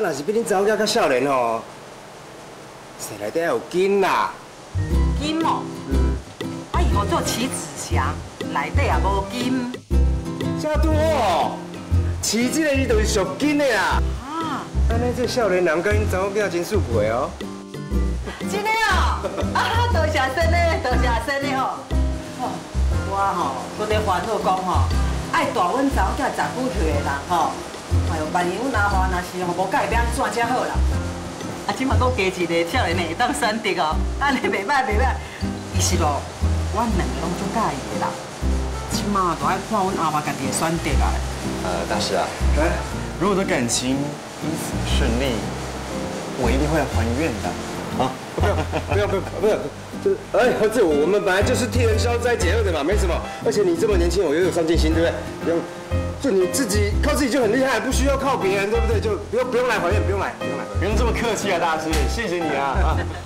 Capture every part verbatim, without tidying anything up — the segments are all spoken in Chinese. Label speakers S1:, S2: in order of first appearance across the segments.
S1: 若是比恁查某囝较少年吼，谁内底有金啦？
S2: 金哦，嗯，啊，伊号做棋子祥，内底也无金。
S1: 正拄好，饲这个伊就是属金的啦。啊，安尼这少年人甲恁查某囝真舒服的哦。
S2: 真的哦，啊，多谢神嘞，多谢神嘞吼。哦，我吼，搁咧烦恼讲吼，爱大阮查某囝十几岁的人吼。 哎呦，万一阮阿华若是吼无改变怎才好啦？啊，即马搁加一个少年的会当选择哦，安尼袂歹袂歹。其实哦，阮两个拢足介意的啦。即马都爱看阮阿华家己的选择啊。
S3: 呃，大师啊，
S1: 哎，
S3: 如果我的感情因此顺利，我一定会还愿的。啊，
S1: 不要不要不要不要，这哎，这我们本来就是替人消灾解厄的嘛，没什么。而且你这么年轻，我又有上进心，对不对？不用。 就你自己靠自己就很厉害，不需要靠别人，对不对？就不用不用来怀念，不用来，不用来。
S3: 不用这么客气啊，大师，谢谢你啊！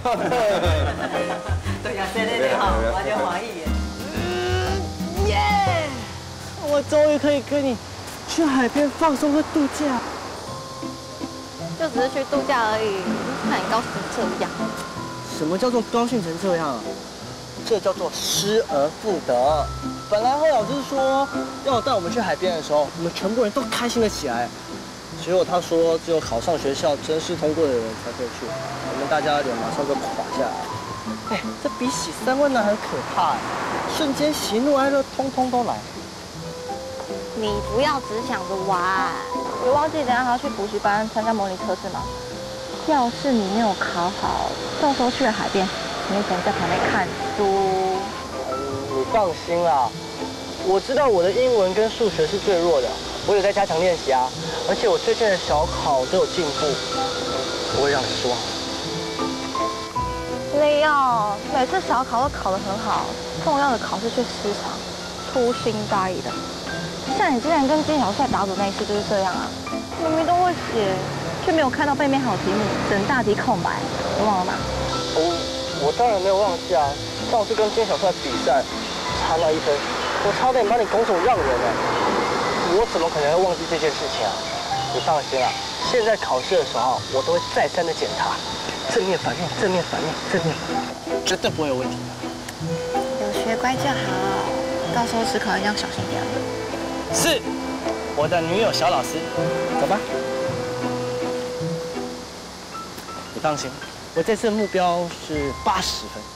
S2: 对呀，对对对哈，我就欢喜耶！
S4: 耶！我终于可以跟你去海边放松和度假。
S5: 就只是去度假而已，看你高兴成这样。
S4: 什么叫做高兴成这样？这叫做失而复得。 本来贺老师说要带我们去海边的时候，我们全部人都开心了起来。结果他说，只有考上学校、真试通过的人才可以去，我们大家脸马上就垮下来。哎，这比洗三温暖还可怕哎！瞬间喜怒哀乐通通都来。
S5: 你不要只想着玩，别忘记等下还要去补习班参加模拟测试吗？要是你没有考好，到时候去了海边，你只能在旁边看书。
S4: 你放心啦，我知道我的英文跟数学是最弱的，我有在加强练习啊，而且我最近的小考都有进步，不会让你失望。
S5: 利奥每次小考都考得很好，重要的考试却失常，粗心大意的。像你之前跟金小帅打赌那一次就是这样啊，明明都会写，却没有看到背面还有题目，整大题空白，你忘了吗？
S4: 我我当然没有忘记啊，上次跟金小帅比赛。 差那一分，我差点把你拱手让人了，我怎么可能会忘记这件事情啊？你放心啦，现在考试的时候，我都会再三的检查，正面、反面、正面、反面、正面、反面，绝对不会有问题的。
S5: 有学乖就好，到时候只考一定要小心点。
S4: 是，我的女友小老师，走吧。你放心，我这次的目标是八十分。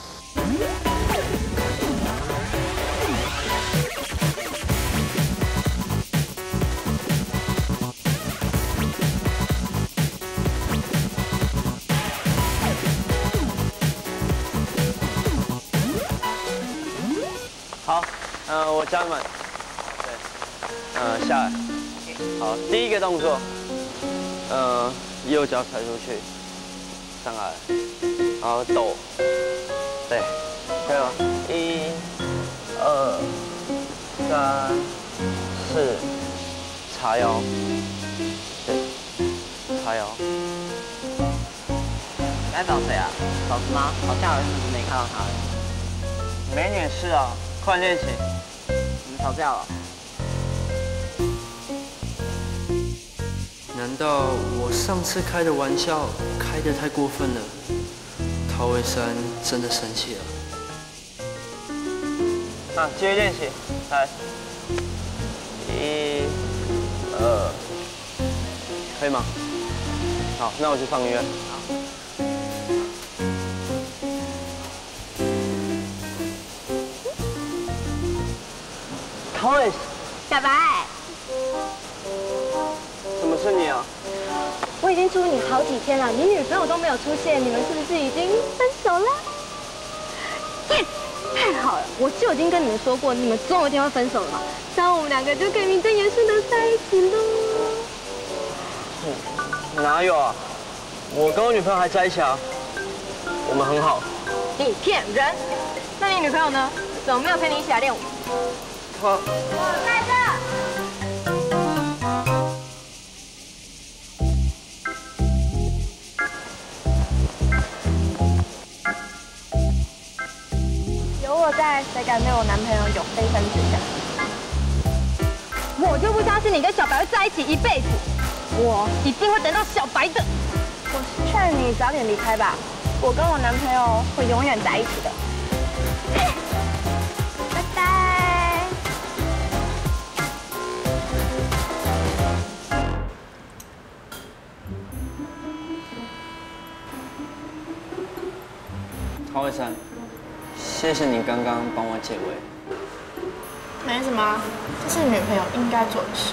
S6: 好，呃，我教你们，对，呃，下来，好，第一个动作，呃，右脚踩出去，上来，然后抖，对，可以吗？一、二、三、四，叉腰，对，叉腰。
S2: 你在找谁啊？老师吗？好像有人没看到他。
S6: 没你的事啊。 快练习！
S2: 你们吵架了？
S7: 难道我上次开的玩笑开得太过分了？陶伟山真的生气了。
S6: 那继续练习，来，一、二，可以吗？好，那我去放音乐。 Toys，
S5: 小白，
S6: 怎么是你啊？
S5: 我已经祝你好几天了，你女朋友都没有出现，你们是不是已经分手了？耶，太好了！我就已经跟你们说过，你们总有一天会分手了嘛，这样我们两个就可以名正言顺的在一起喽。
S6: 嗯，哪有啊？我跟我女朋友还在一起啊，我们很好。
S5: 你骗人！那你女朋友呢？怎么没有陪你一起来练舞？
S6: 我
S5: 我在这。有我在，谁敢对我男朋友有非分之想？我就不相信你跟小白会在一起一辈子。 我一定会等到小白的。我劝你早点离开吧，我跟我男朋友会永远在一起的。拜拜。
S6: 陶伟山，谢谢你刚刚帮我解围。
S5: 没什么，这是女朋友应该做的事。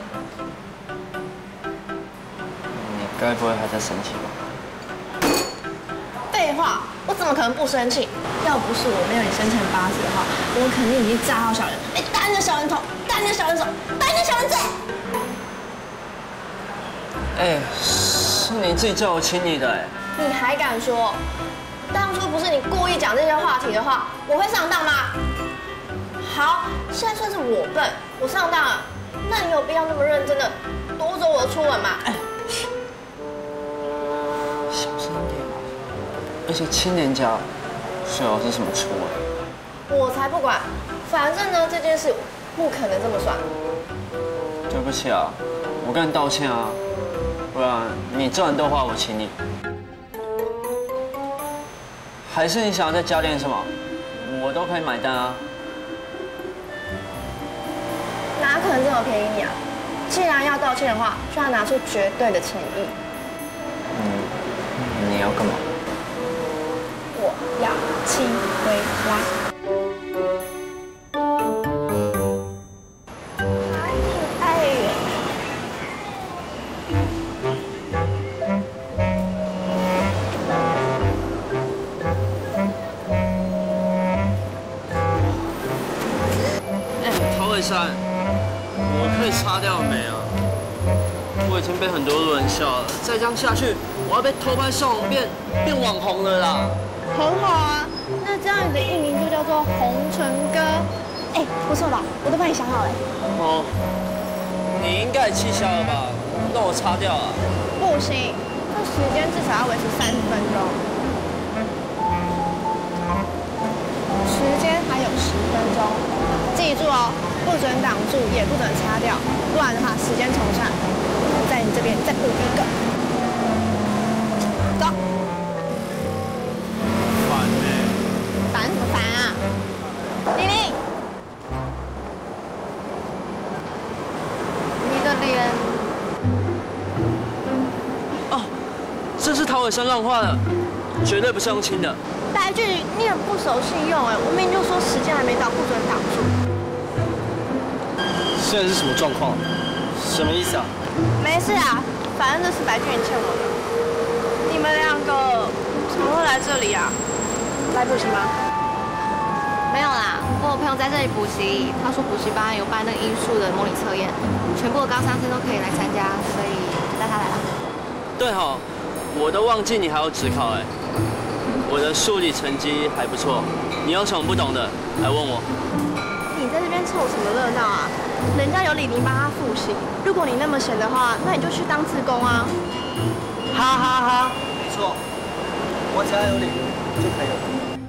S6: 你该不会还在生气吧？
S5: 废话，我怎么可能不生气？要不是我没有你生辰八字的话，我肯定已经炸好小人，哎，打你的小人头，打你的小人手，打你的小人嘴。
S6: 哎，是你自己叫我亲你的哎。
S5: 你还敢说？当初不是你故意讲这些话题的话，我会上当吗？好，现在算是我笨，我上当了。那你有必要那么认真的夺走我的初吻吗？
S6: 小声点。而且亲人家最好是什么初吻？
S5: 我才不管，反正呢这件事不可能这么算。
S6: 对不起啊，我跟你道歉啊，不然你这样的话我请你。还是你想要再加点什么，我都可以买单啊。
S5: 哪可能这么便宜你啊？既然要道歉的话，就要拿出绝对的诚意。
S6: 嗯，你要干嘛？
S5: 我要亲回来。太远。
S6: 哎，陶伟山。我可以擦掉没啊？我已经被很多路人笑了，再这样下去，我要被偷拍上网变变网红了啦！
S5: 很好啊，那这样你的艺名就叫做红唇哥。哎，不错吧？我都帮你想好了。
S6: 哦，你应该气消了吧？让我擦掉啊！
S5: 不行，那时间至少要维持三十分钟。时间还有十分钟，记住哦。不准挡住，也不准擦掉，不然的话时间重算。我在你这边再补一个。走。
S3: 烦呢？
S5: 烦什么烦啊？玲玲，你的脸……
S6: 哦，这是陶伟山乱画的，绝对不是用亲的。
S5: 白俊，你很不守信用哎！我明明就说时间还没到，不准挡住。
S4: 现在是什么状况？什么意思啊？
S5: 没事啊，反正这是白俊欠我的。你们两个怎么会来这里啊？来补习吗？没有啦，我有朋友在这里补习，他说补习班有办那个音数的模拟测验，全部的高三生都可以来参加，所以带他来了。
S6: 对哈，我都忘记你还有指考哎。我的数理成绩还不错，你有什么不懂的来问我。
S5: 你在这边凑什么热闹啊？人家有李宁帮他复习，如果你那么闲的话，那你就去当志工啊！
S4: 哈哈哈，没错，我只要有李宁就可以了。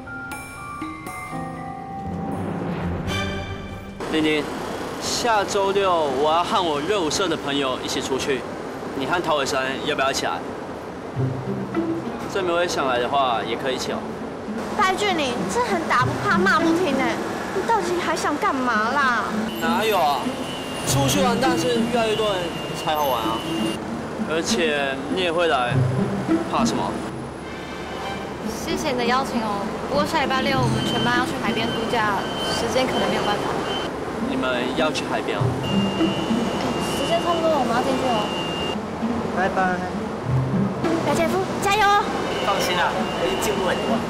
S6: 玲玲，下周六我要和我热舞社的朋友一起出去，你和陶伟山要不要一起来？郑明威想来的话，也可以一起哦。
S5: 白俊，你这很打不怕骂不听哎！你到底还想干嘛啦？
S6: 哪有啊？出去玩但是越来越多人才好玩啊！而且你也会来，怕什么？
S5: 谢谢你的邀请哦。不过下礼拜六我们全班要去海边度假，时间可能没有办法。
S6: 你们要去海边哦？
S5: 时间差不多了，我们要进去了。
S4: 拜拜。
S5: 白姐夫，加油！
S4: 放心啦，我已经进步很多。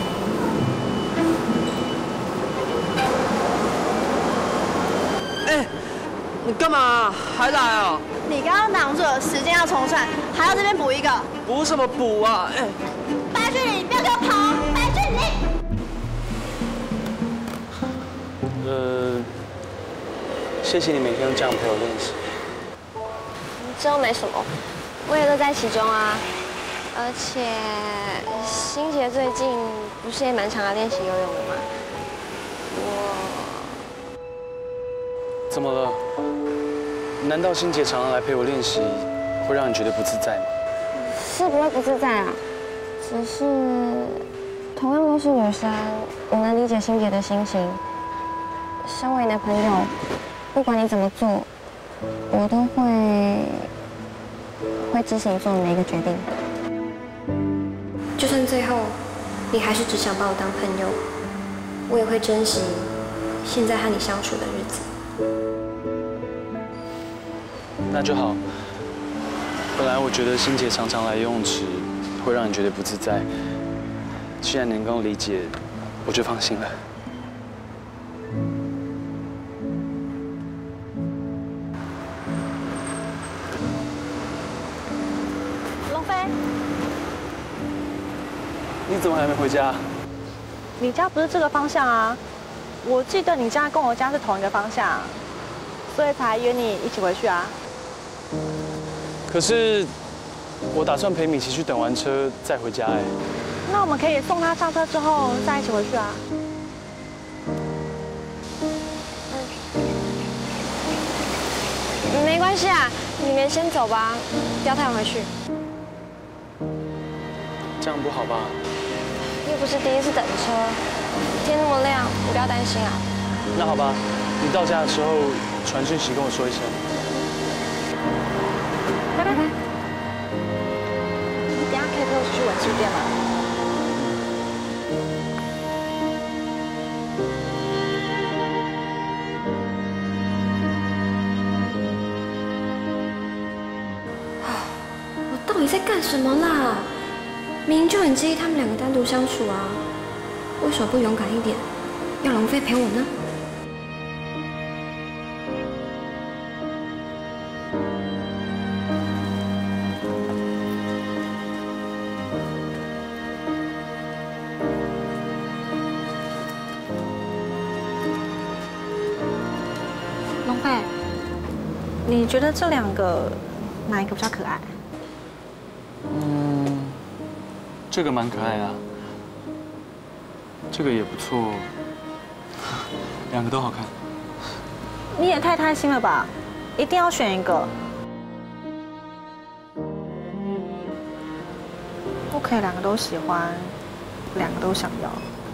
S6: 哎，你干嘛还来啊？
S5: 你刚刚挡住了，时间要重算，还要这边补一个。
S6: 补什么补啊？哎，
S5: 白俊，你不要给我跑！白俊，你。
S3: 呃，谢谢你每天都这样陪我练习。
S5: 这又没什么，我也乐在其中啊。而且欣杰最近不是也蛮常来练习游泳的吗？我
S3: 怎么了？难道欣姐常常来陪我练习， 会让你觉得不自在吗？
S5: 是不会不自在啊，只是同样都是女生，我能理解心杰的心情。身为你的朋友，不管你怎么做，我都会会支持你做的每一个决定。
S8: 就算最后你还是只想把我当朋友，我也会珍惜现在和你相处的日子。
S3: 那就好。本来我觉得欣姐常常来游泳池会让你觉得不自在，既然能够理解，我就放心了。
S5: 龙飞，
S3: 你怎么还没回家？
S5: 你家不是这个方向啊？我记得你家跟我家是同一个方向，所以才约你一起回去啊。
S3: 可是我打算陪米奇去等完车再回家哎。
S5: 那我们可以送他上车之后再一起回去啊。没关系啊，你们先走吧，不要太晚回去。
S3: 这样不好吧？
S5: 又不是第一次等车，天那么亮，你不要担心啊。
S3: 那好吧，你到家的时候传讯息跟我说一声。
S5: 拜拜。你等下可以陪我出去文具店吗？
S8: 我到底在干什么啦？明明就很介意他们两个单独相处啊，为什么不勇敢一点，要龙飞陪我呢？
S5: 龙飞，你觉得这两个哪一个比较可爱？
S3: 嗯，这个蛮可爱的，这个也不错，两个都好看。
S5: 你也太贪心了吧！一定要选一个，不可以两个都喜欢，两个都想要。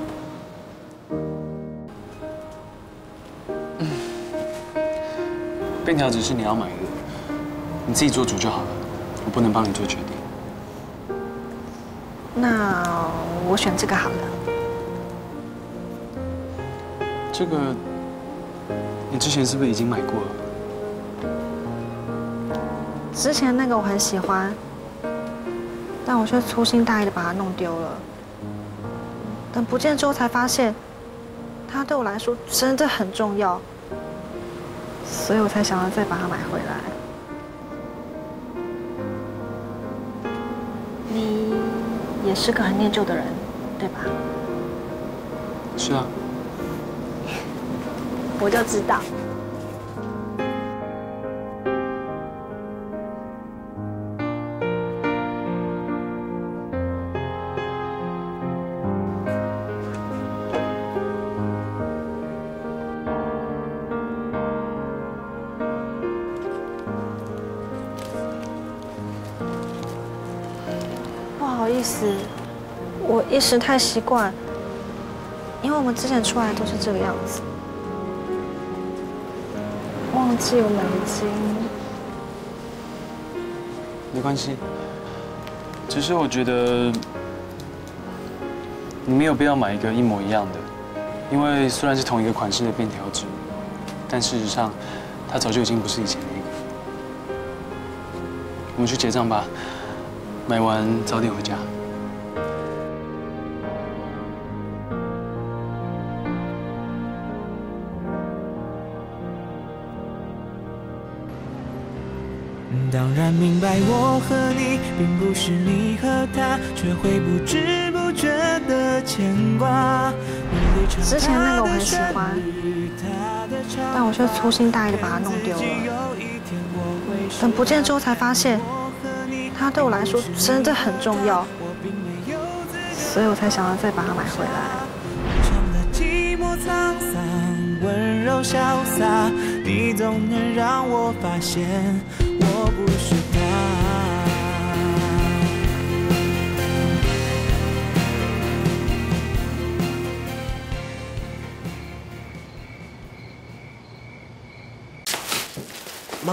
S3: 便条纸是你要买的，你自己做主就好了，我不能帮你做决定。
S5: 那我选这个好了。
S3: 这个你之前是不是已经买过了？
S5: 之前那个我很喜欢，但我却粗心大意的把它弄丢了。等不见之后才发现，它对我来说真的很重要，所以我才想要再把它买回来。你也是个很念旧的人，对吧？
S3: 是啊。
S5: 我就知道。不好意思，我一时太习惯，因为我们之前出来都是这个样子。忘记我们已经……
S3: 没关系，只是我觉得你没有必要买一个一模一样的，因为虽然是同一个款式的便条纸，但事实上它早就已经不是以前那个。我们去结账吧，买完早点回家。
S9: 当然明白我和你并不是你和他，却会不知不觉的牵挂。
S5: 之前那个我很喜欢，但我却粗心大意的把它弄丢了。等不见之后才发现，它对我来说真的很重要，所以我才想要再把它买回来。
S9: 寂寞沧桑，温柔潇洒，你总能让我发现我不是他。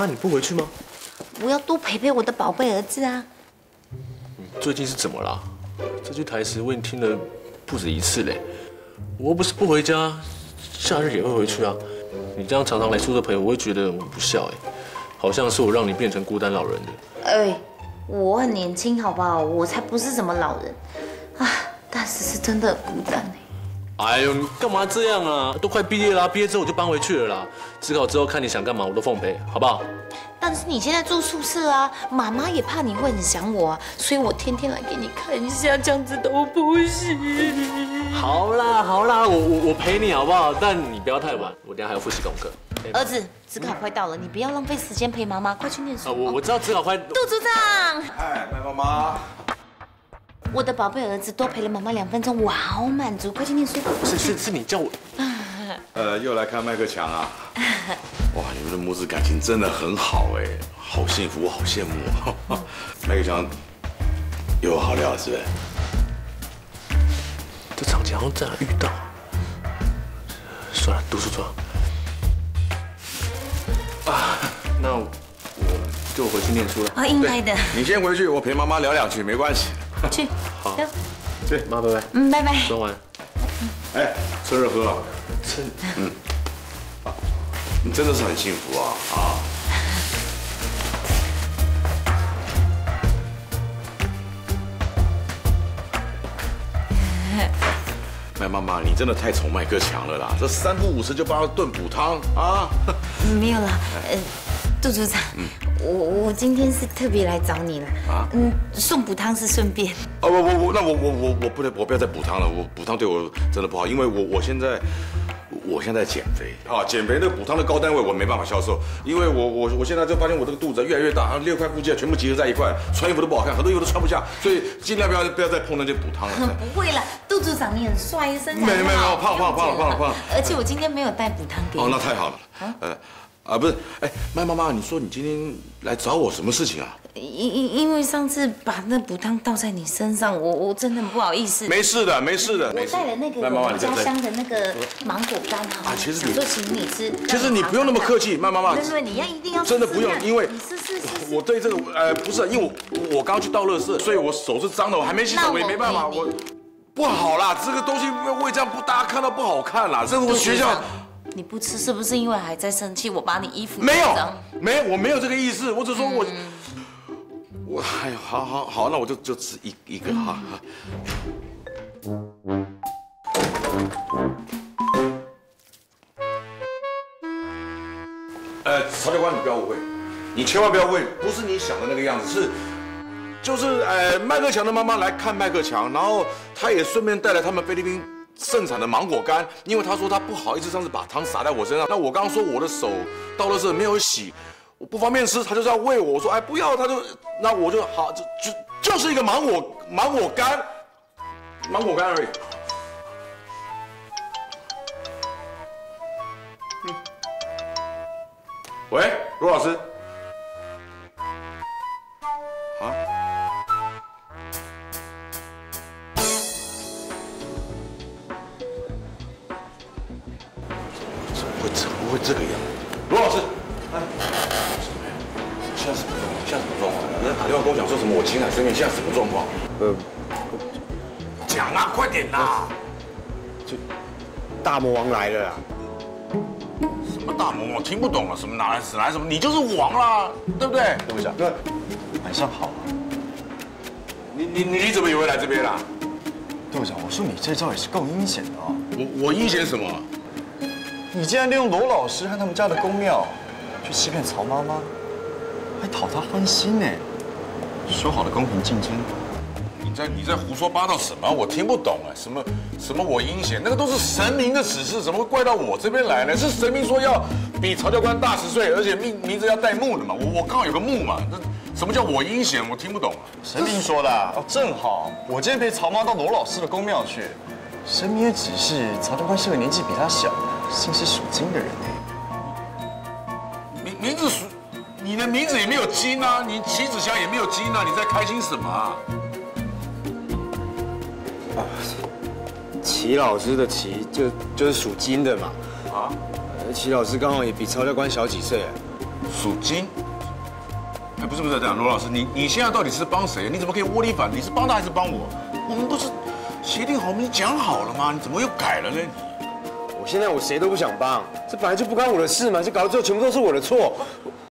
S10: 妈，你不回去吗？
S11: 我要多陪陪我的宝贝儿子啊！
S10: 你最近是怎么了？这句台词我已经听了不止一次嘞。我又不是不回家，假日也会回去啊。你这样常常来宿舍陪我，我会觉得我不孝哎，好像是我让你变成孤单老人的。
S11: 哎，我很年轻好不好？我才不是什么老人啊，但是是真的很孤单哎。
S10: 哎呦，你干嘛这样啊？都快毕业啦，毕业之后我就搬回去了啦。指考之后看你想干嘛，我都奉陪，好不好？
S11: 但是你现在住宿舍啊，妈妈也怕你会很想我啊，所以我天天来给你看一下，这样子都不行。
S10: 好啦好啦，我我我陪你好不好？但你不要太晚，我等下还要复习功课。
S11: 儿子，指考快到了，你不要浪费时间陪妈妈，快去念书。
S10: 啊，我我知道指考快。
S11: 杜组长。
S1: 哎，麦妈妈。
S11: 我的宝贝儿子多陪了妈妈两分钟，我好满足，快去念书。
S10: 是是是你叫我。
S12: 呃，又来看麦克强啊！哇，你们的母子感情真的很好哎，好幸福，我好羡慕啊！麦克强又好聊是不是？
S10: 这场景好像在哪遇到？算了，读书去啊！那我就回去念书了。
S11: 啊，应该的。
S12: 你先回去，我陪妈妈聊两句，没关系。
S11: 去。
S10: 好。
S12: 去，
S10: 妈，拜拜。
S11: 嗯，拜拜。
S10: 说完。
S12: 哎，趁热喝啊！
S10: 趁。
S12: 嗯。你真的是很幸福啊啊！麦妈妈，你真的太宠麦克强了啦！这三不五时就帮他炖补汤啊！
S11: 没有了，呃，杜组长，嗯、我我今天是特别来找你了啊。嗯，送补汤是顺便。
S12: 哦不不不，那我我我我不能，我不要再补汤了，我补汤对我真的不好，因为我我现在。我现在减肥啊，减肥那补汤的高单位我没办法销售，因为我我我现在就发现我这个肚子越来越大，六块腹肌全部集合在一块，穿衣服都不好看，很多衣服都穿不下，所以尽量不要不要再碰那些补汤了。
S11: 不会啦，杜组长你很帅，身材很好。
S12: 没没没，胖胖胖了胖了胖了。
S11: 而且我今天没有带补汤给你。
S12: 哦，那太好了。呃啊不是，哎，麦妈妈，你说你今天来找我什么事情啊？
S11: 因因因为上次把那补汤倒在你身上，我我真的很不好意思。
S12: 没事的，没事的，没事。
S11: 我带了那个我们家乡的那个芒果干哈，
S12: 啊，其实
S11: 想说请你吃。
S12: 其实你不用那么客气，麦妈妈。
S11: 对对，你要一定要
S12: 真的不用，因为
S11: 你试试试。
S12: 我对这个呃不是，因为我我刚去倒垃圾，所以我手是脏的，我还没洗手，我也没办法，我不好啦，这个东西喂这样不大家看到不好看啦，这个我学校。
S11: 你不吃是不是因为还在生气？我把你衣服
S12: 没有，没有，我没有这个意思，我只说我，我哎呀，好好好，那我就就吃一一个哈。呃，曹教官，你不要误会，你千万不要问，不是你想的那个样子，是就是呃，麦克强的妈妈来看麦克强，然后他也顺便带来他们菲律宾盛产的芒果干，因为他说他不好意思上次把汤洒在我身上，那我刚刚说我的手到了时候没有洗，我不方便吃，他就是要喂我，我说哎不要，他就那我就好就就就是一个芒果芒果干，芒果干而已。嗯，喂，罗老师。啊？会怎么会这个样子？罗老师，哎，什么呀？现在什么状况？现在什么状况？人家打电话跟我讲说什么我情海深面，现在什么状况？呃，讲啊，快点啦！
S1: 就大魔王来了啦！
S12: 什么大魔王？听不懂了，什么哪来哪来什么？你就是王啦，对不对？
S1: 对不起，对，晚上好啊。
S12: 你你你怎么也会来这边啦？
S1: 队长，我说你这招也是够阴险的啊！
S12: 我我阴险什么？
S1: 你竟然利用罗老师和他们家的公庙去欺骗曹妈妈，还讨她欢心呢。说好的公平竞争，
S12: 你在你在胡说八道什么？我听不懂啊！什么什么我阴险？那个都是神明的指示，怎么会怪到我这边来呢？是神明说要比曹教官大十岁，而且名名字要带木的嘛。我我刚好有个木嘛。那什么叫我阴险？我听不懂啊。
S1: 神明说的哦，正好我今天陪曹妈到罗老师的公庙去，神明也指示曹教官是个年纪比他小。姓是属金的人
S12: 名名字属，你的名字也没有金啊，你齐子祥也没有金啊，你在开心什么啊？
S1: 啊，齐老师的齐就就是属金的嘛。啊，齐老师刚好也比曹教官小几岁，
S12: 属金。哎，不是不是这样，罗老师，你你现在到底是帮谁？你怎么可以窝里反？你是帮他还是帮我？我们不是协定好，我们讲好了吗？你怎么又改了呢？
S1: 我现在我谁都不想帮，这本来就不关我的事嘛，这搞到最后全部都是我的错。